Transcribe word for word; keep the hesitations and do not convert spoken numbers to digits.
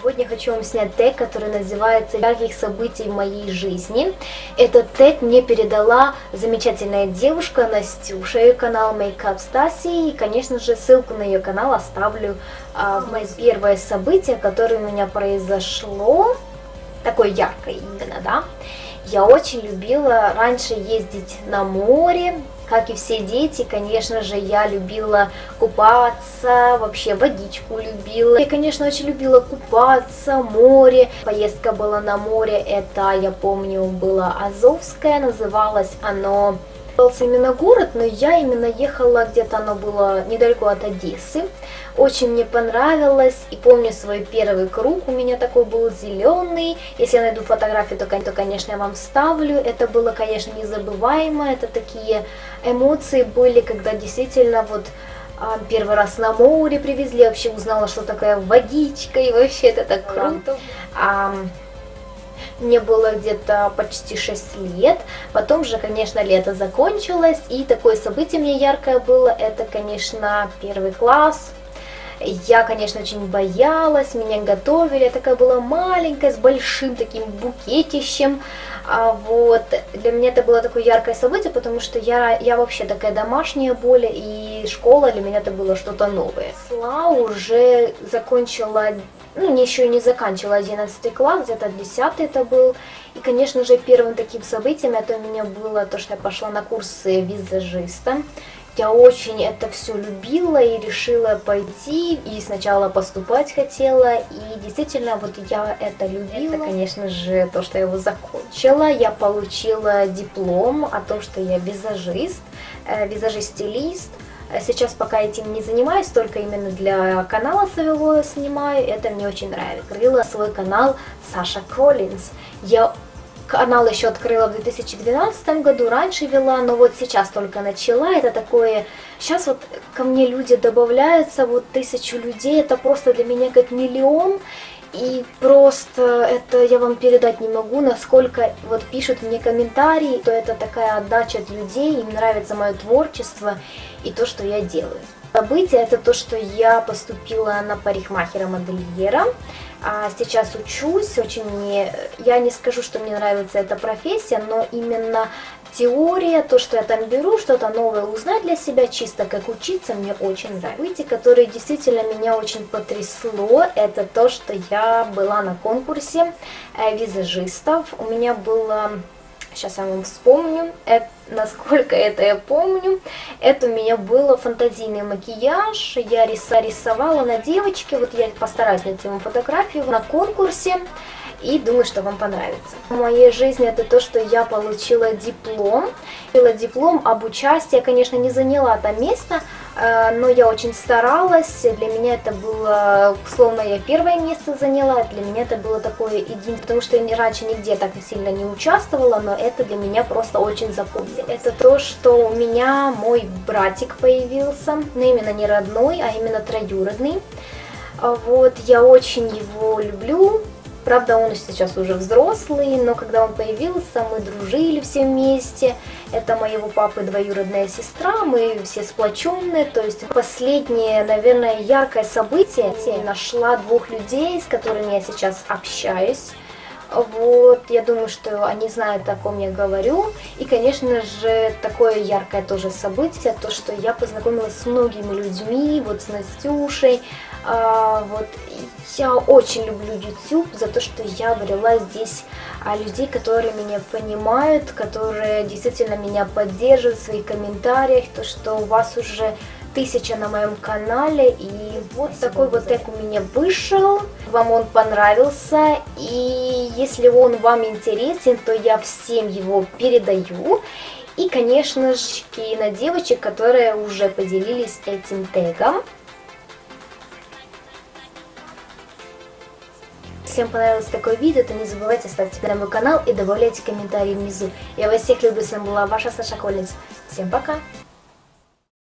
Сегодня хочу вам снять тег, который называется «Ярких событий в моей жизни». Этот тег мне передала замечательная девушка Настюша, ее канал Makeup Stasi. И, конечно же, ссылку на ее канал оставлю а, в мое первое событие, которое у меня произошло, такое яркое именно, да. Я очень любила раньше ездить на море. Как и все дети, конечно же, я любила купаться, вообще водичку любила. Я, конечно, очень любила купаться, море. Поездка была на море, это, я помню, было Азовское, называлось оно... Именно город, но я именно ехала где-то, оно было недалеко от Одессы. Очень мне понравилось, и помню свой первый круг, у меня такой был зеленый. Если я найду фотографию, то, то, конечно, я вам вставлю. Это было, конечно, незабываемо, это такие эмоции были, когда действительно вот первый раз на море привезли, я вообще узнала, что такое водичка, и вообще это так круто. Мне было где-то почти шесть лет, потом же, конечно, лето закончилось, и такое событие мне яркое было, это, конечно, первый класс. Я, конечно, очень боялась, меня готовили, я такая была маленькая, с большим таким букетищем. А вот для меня это было такое яркое событие, потому что я, я вообще такая домашняя более, и школа для меня это было что-то новое. Шла уже закончила, ну, еще не заканчивала одиннадцатый класс, где-то десятый это был. И, конечно же, первым таким событием это у меня было то, что я пошла на курсы визажиста. Я очень это все любила и решила пойти, и сначала поступать хотела, и действительно вот я это любила. Это, конечно же, то, что я его закончила, я получила диплом о том, что я визажист, визажист-стилист. Сейчас пока этим не занимаюсь, только именно для канала своего снимаю, это мне очень нравится. Открыла свой канал Саша Коллинз. Я канал еще открыла в две тысячи двенадцатом году, раньше вела, но вот сейчас только начала. Это такое... Сейчас вот ко мне люди добавляются, вот тысячу людей, это просто для меня как миллион. И просто это я вам передать не могу, насколько вот пишут мне комментарии, то это такая отдача от людей, им нравится мое творчество и то, что я делаю. Событие это то, что я поступила на парикмахера-модельера. А сейчас учусь, очень мне, я не скажу, что мне нравится эта профессия, но именно теория, то, что я там беру, что-то новое узнать для себя, чисто как учиться, мне очень нравится. Событие, которое действительно меня очень потрясло, это то, что я была на конкурсе визажистов. У меня было... Сейчас я вам вспомню, это, насколько это я помню. Это у меня было фантазийный макияж. Я рисовала на девочке. Вот я постараюсь найти вам фотографию на конкурсе. И думаю, что вам понравится. В моей жизни это то, что я получила диплом. Получила диплом об участии. Я, конечно, не заняла там место, но я очень старалась. Для меня это было, словно я первое место заняла. Для меня это было такое единственное, потому что я раньше нигде так сильно не участвовала, но это для меня просто очень запомнилось. Это то, что у меня мой братик появился, но именно не родной, а именно троюродный. Вот, я очень его люблю. Правда, он сейчас уже взрослый, но когда он появился, мы дружили все вместе. Это моего папы двоюродная сестра, мы все сплоченные. То есть последнее, наверное, яркое событие. Я нашла двух людей, с которыми я сейчас общаюсь. Вот, я думаю, что они знают, о ком я говорю. И, конечно же, такое яркое тоже событие, то, что я познакомилась с многими людьми, вот с Настюшей. А, вот, я очень люблю YouTube за то, что я обрела здесь а, людей, которые меня понимают, которые действительно меня поддерживают в своих комментариях, то, что у вас уже тысяча на моем канале, и вот Спасибо такой вот тег у меня вышел, вам он понравился, и если он вам интересен, то я всем его передаю, и, конечно же, на девочек, которые уже поделились этим тегом. Если вам понравилось такое видео, то не забывайте ставить на мой канал и добавляйте комментарии внизу. Я вас всех люблю, с вами была ваша Саша Коллинз. Всем пока!